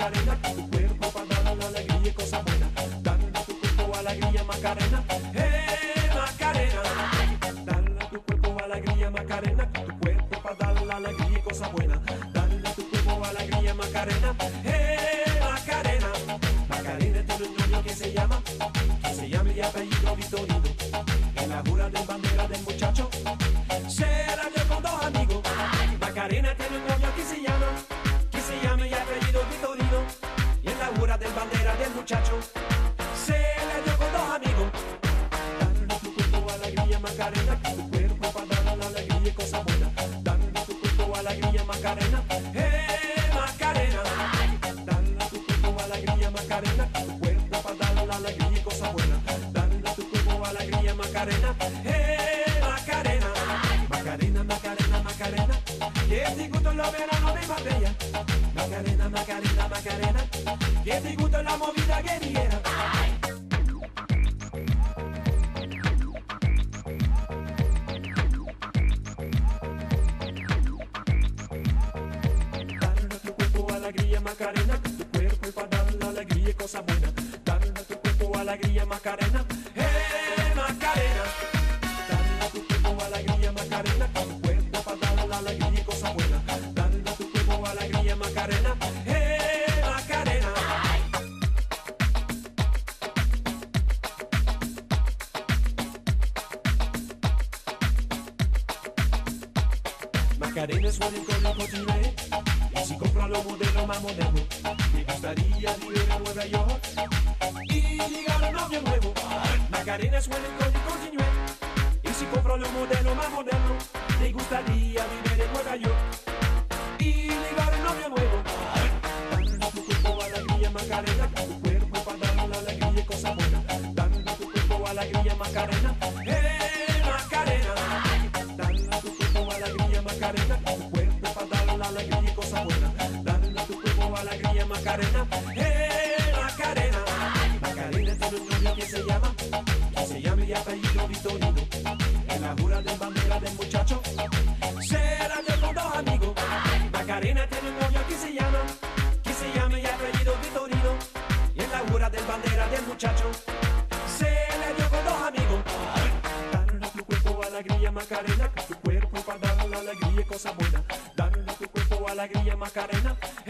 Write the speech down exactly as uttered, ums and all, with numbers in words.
Macarena, tu cuerpo para dar la alegría y cosas buenas. Dale a tu cuerpo alegría, Macarena, eh, Macarena. Dale a tu cuerpo alegría, Macarena, tu cuerpo para dar la alegría y cosas buenas. Dale a tu cuerpo alegría, Macarena, eh, Macarena. Macarena tiene un novio que se llama, que se llama y apellido Vitorino. En la jura de bandera del muchacho se la dio con dos amigos. Macarena tiene un novio que se llama, que se llama y apellido Vitorino. Y en la jura del bandera del muchacho se la dio con dos amigos. Dale a tu cuerpo alegría, Macarena, tu cuerpo para dar la alegría y cosas buenas. Dale a tu cuerpo alegría, Macarena, eh, Macarena. Dale a tu cuerpo alegría, Macarena, tu cuerpo para dar la alegría y cosas buenas. Dale a tu cuerpo alegría, Macarena, eh, Macarena. Macarena, Macarena, Macarena, que te gustan los veranos de Marbella. Macarena, Macarena, Macarena, que te gusta la movida guerrillera. Dale a tu cuerpo alegría, Macarena, tu cuerpo para dar la alegría y cosas buenas. Dale a tu cuerpo alegría, Macarena, eh, Macarena. Dale a tu cuerpo alegría, Macarena, tu cuerpo para dar la alegría y cosas buenas. Dale a tu cuerpo alegría, Macarena, eh, Macarena. Macarena suena en todo el continente, y si compra los modelos más modernos, me gustaría vivir en Nueva York y ligar un novio nuevo. Macarena suena en todo el continente, y si compro los modelos más modernos, me gustaría vivir en Nueva York y ligar un novio nuevo. Dale a tu cuerpo alegría, Macarena, tu cuerpo para dar la alegría y cosas buenas. Dale a tu cuerpo alegría, Macarena, eh, Macarena. Dale a tu cuerpo alegría, Macarena, tu cuerpo para dar la alegría y cosas buenas. Dale a tu cuerpo alegría, Macarena, eh, Macarena. Macarena tiene un novio que se llama, que se llama y apellido Vitorino. En la jura de bandera del muchacho se la dio con dos amigos. Macarena tiene un novio que se llama, que se llama y apellido Vitorino. Y en la jura del bandera del muchacho se la dio con dos amigos. Dale a tu cuerpo alegría, Macarena, tu cuerpo para dar la alegría y cosas buenas. Dale a tu cuerpo alegría, Macarena,